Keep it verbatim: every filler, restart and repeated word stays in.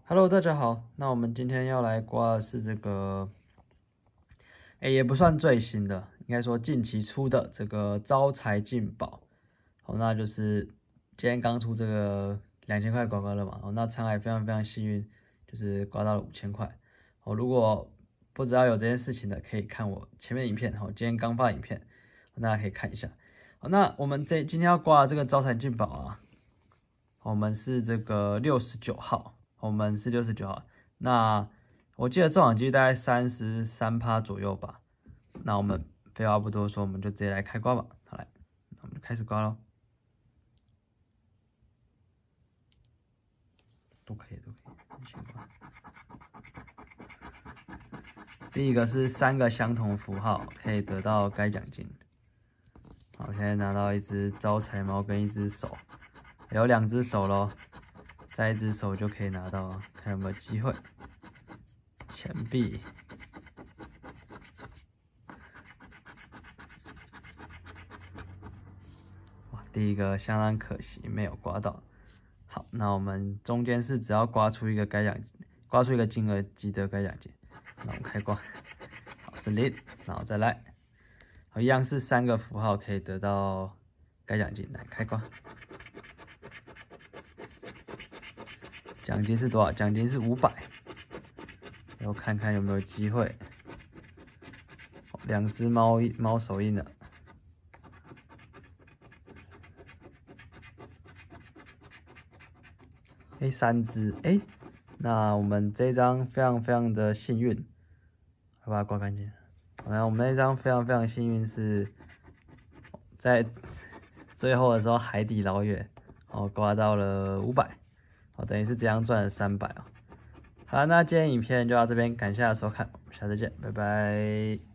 Hello，大家好。那我们今天要来刮的是这个，哎，也不算最新的，应该说近期出的这个招财进宝。好，那就是今天刚出这个两千块刮刮乐嘛。哦，那沧海非常非常幸运，就是刮到了五千块。哦，如果不知道有这件事情的，可以看我前面影片。好，今天刚发影片，大家可以看一下。好，那我们这今天要刮的这个招财进宝啊，我们是这个六十九号。我们是六十九号，那我记得中奖几率大概三十三趴左右吧。那我们废话不多说，我们就直接来开刮吧。好来，那我们就开始刮咯。都可以，都可以，先刮。第一个是三个相同符号可以得到该奖金。好，我现在拿到一只招财猫跟一只手，有两只手咯。再一只手就可以拿到，看有没有机会。钱币，哇，第一个相当可惜，没有刮到。好，那我们中间是只要刮出一个该奖，刮出一个金额即得该奖金。那我们开刮，好是零，然后再来，好，一样是三个符号可以得到该奖金，来开刮。奖金是多少？奖金是五百，然后看看有没有机会。两只猫猫手印了，哎，三只，哎，那我们这一张非常非常的幸运，把它刮干净。好，那我们那张非常非常幸运是在最后的时候海底捞月，哦，刮到了五百。哦，等于是这样赚了三百哦。好，那今天影片就到这边，感谢大家收看，我们下次见，拜拜。